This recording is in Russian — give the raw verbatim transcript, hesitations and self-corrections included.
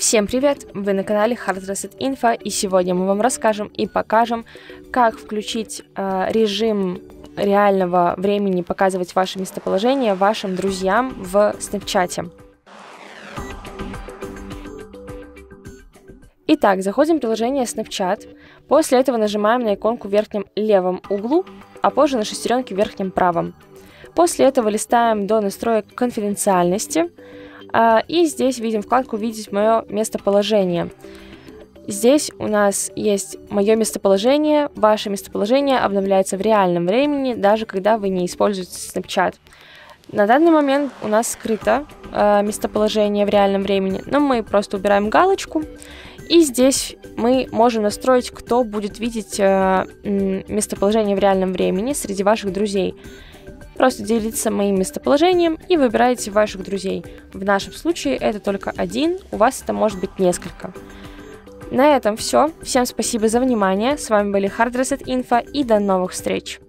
Всем привет! Вы на канале Hard Reset Info, и сегодня мы вам расскажем и покажем, как включить э, режим реального времени, показывать ваше местоположение вашим друзьям в Snapchat. Итак, заходим в приложение Snapchat, после этого нажимаем на иконку в верхнем левом углу, а позже на шестеренки в верхнем правом. После этого листаем до настроек конфиденциальности, и здесь видим вкладку «Видеть мое местоположение». Здесь у нас есть мое местоположение, ваше местоположение обновляется в реальном времени, даже когда вы не используете Snapchat. На данный момент у нас скрыто э, местоположение в реальном времени, но мы просто убираем галочку, и здесь мы можем настроить, кто будет видеть э, местоположение в реальном времени среди ваших друзей. Просто делиться моим местоположением и выбираете ваших друзей. В нашем случае это только один, у вас это может быть несколько. На этом все. Всем спасибо за внимание. С вами были Hard Reset Info и до новых встреч!